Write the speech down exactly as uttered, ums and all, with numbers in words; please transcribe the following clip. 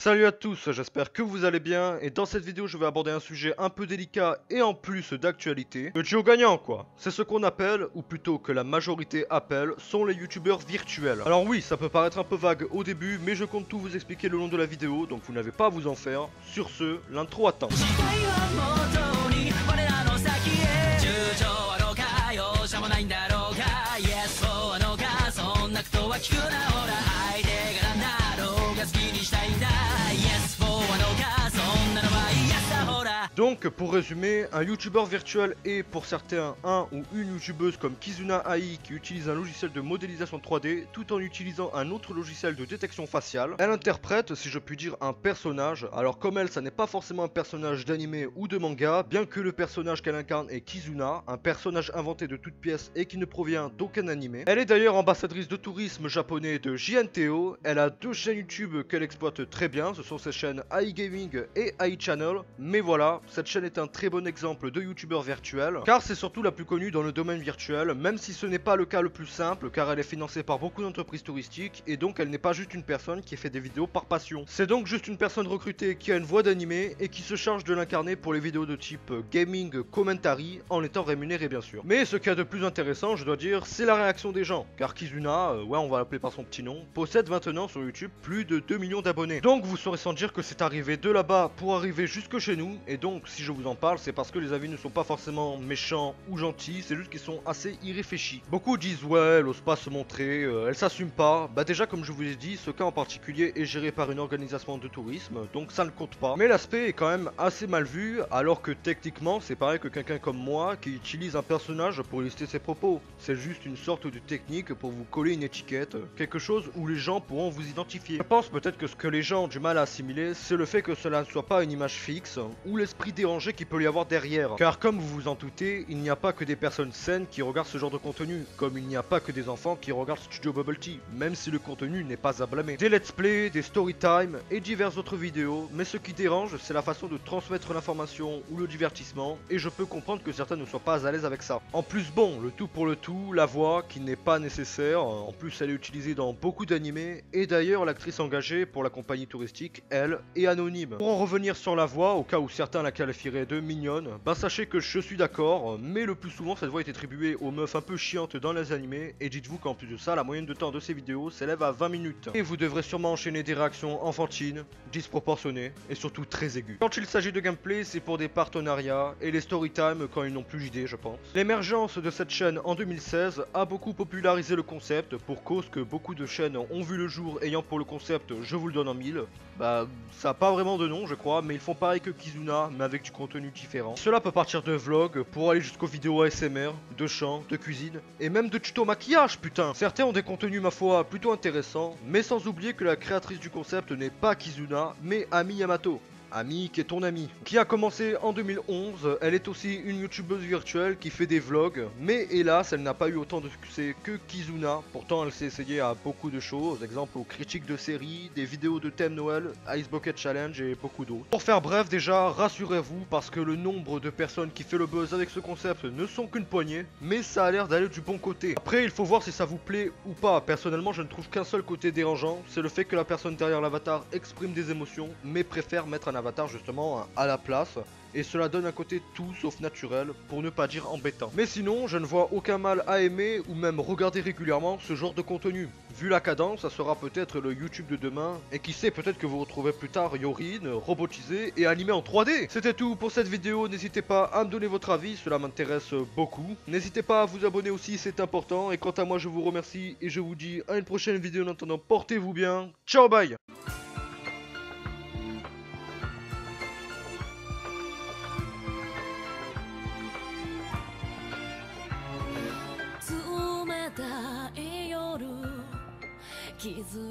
Salut à tous, j'espère que vous allez bien et dans cette vidéo je vais aborder un sujet un peu délicat et en plus d'actualité. Le duo gagnant quoi, c'est ce qu'on appelle, ou plutôt que la majorité appelle, sont les youtubeurs virtuels. Alors oui, ça peut paraître un peu vague au début, mais je compte tout vous expliquer le long de la vidéo, donc vous n'avez pas à vous en faire. Sur ce, l'intro attend. Donc pour résumer, un youtubeur virtuel est pour certains un ou une youtubeuse comme Kizuna A I qui utilise un logiciel de modélisation trois D tout en utilisant un autre logiciel de détection faciale. Elle interprète, si je puis dire, un personnage. Alors comme elle, ça n'est pas forcément un personnage d'anime ou de manga, bien que le personnage qu'elle incarne est Kizuna, un personnage inventé de toutes pièces et qui ne provient d'aucun anime. Elle est d'ailleurs ambassadrice de tourisme japonais de J N T O, elle a deux chaînes YouTube qu'elle exploite très bien, ce sont ses chaînes A I Gaming et A I Channel, mais voilà, cette chaîne est un très bon exemple de youtubeur virtuel, car c'est surtout la plus connue dans le domaine virtuel, même si ce n'est pas le cas le plus simple, car elle est financée par beaucoup d'entreprises touristiques, et donc elle n'est pas juste une personne qui fait des vidéos par passion. C'est donc juste une personne recrutée qui a une voix d'animé, et qui se charge de l'incarner pour les vidéos de type gaming commentary, en étant rémunérée bien sûr. Mais ce qu'il y a de plus intéressant, je dois dire, c'est la réaction des gens, car Kizuna, euh, ouais on va l'appeler par son petit nom, possède maintenant sur YouTube plus de deux millions d'abonnés. Donc vous saurez sans dire que c'est arrivé de là-bas pour arriver jusque chez nous, et donc si je vous en parle, c'est parce que les avis ne sont pas forcément méchants ou gentils, c'est juste qu'ils sont assez irréfléchis. Beaucoup disent ouais, elle ose pas se montrer, euh, elle s'assume pas. Bah déjà comme je vous l'ai dit, ce cas en particulier est géré par une organisation de tourisme, donc ça ne compte pas. Mais l'aspect est quand même assez mal vu, alors que techniquement c'est pareil que quelqu'un comme moi qui utilise un personnage pour lister ses propos. C'est juste une sorte de technique pour vous coller une étiquette, quelque chose où les gens pourront vous identifier. Je pense peut-être que ce que les gens ont du mal à assimiler, c'est le fait que cela ne soit pas une image fixe, ou l'esprit dérangé qu'il peut y avoir derrière. Car comme vous vous en doutez, il n'y a pas que des personnes saines qui regardent ce genre de contenu, comme il n'y a pas que des enfants qui regardent Studio Bubble Tea, même si le contenu n'est pas à blâmer. Des let's play, des story time et diverses autres vidéos, mais ce qui dérange c'est la façon de transmettre l'information ou le divertissement, et je peux comprendre que certains ne soient pas à l'aise avec ça. En plus bon, le tout pour le tout, la voix qui n'est pas nécessaire, en plus elle est utilisée dans beaucoup d'animés, et d'ailleurs l'actrice engagée pour la compagnie touristique, elle, est anonyme. Pour en revenir sur la voix, au cas où certains la qualifieraient de mignonne, bah sachez que je suis d'accord, mais le plus souvent cette voix est attribuée aux meufs un peu chiantes dans les animés, et dites-vous qu'en plus de ça, la moyenne de temps de ces vidéos s'élève à vingt minutes. Et vous devrez sûrement enchaîner des réactions enfantines, disproportionnées, et surtout très aiguës. Quand il s'agit de gameplay, c'est pour des partenariats, et les storytime quand ils n'ont plus d'idées je pense. L'émergence de cette chaîne en deux mille seize a beaucoup popularisé le concept, pour cause que beaucoup de chaînes ont vu le jour ayant pour le concept je vous le donne en mille. Bah ça a pas vraiment de nom je crois, mais ils font pareil que Kizuna, mais avec du contenu différent. Cela peut partir de vlogs pour aller jusqu'aux vidéos A S M R, de chant, de cuisine et même de tuto maquillage putain. Certains ont des contenus ma foi plutôt intéressants, mais sans oublier que la créatrice du concept n'est pas Kizuna mais Ami Yamato. Ami qui est ton ami, qui a commencé en deux mille onze, elle est aussi une youtubeuse virtuelle qui fait des vlogs, mais hélas elle n'a pas eu autant de succès que Kizuna, pourtant elle s'est essayée à beaucoup de choses, exemple aux critiques de séries, des vidéos de thème Noël, Ice Bucket Challenge et beaucoup d'autres. Pour faire bref déjà, rassurez-vous parce que le nombre de personnes qui fait le buzz avec ce concept ne sont qu'une poignée, mais ça a l'air d'aller du bon côté. Après il faut voir si ça vous plaît ou pas, personnellement je ne trouve qu'un seul côté dérangeant, c'est le fait que la personne derrière l'avatar exprime des émotions, mais préfère mettre un avatar justement à la place, et cela donne un côté tout sauf naturel, pour ne pas dire embêtant. Mais sinon, je ne vois aucun mal à aimer ou même regarder régulièrement ce genre de contenu. Vu la cadence, ça sera peut-être le YouTube de demain, et qui sait, peut-être que vous retrouverez plus tard Yorin, robotisé et animé en trois D. C'était tout pour cette vidéo, n'hésitez pas à me donner votre avis, cela m'intéresse beaucoup. N'hésitez pas à vous abonner aussi, c'est important, et quant à moi je vous remercie, et je vous dis à une prochaine vidéo, en attendant portez-vous bien, ciao bye. 「冷たい夜気づ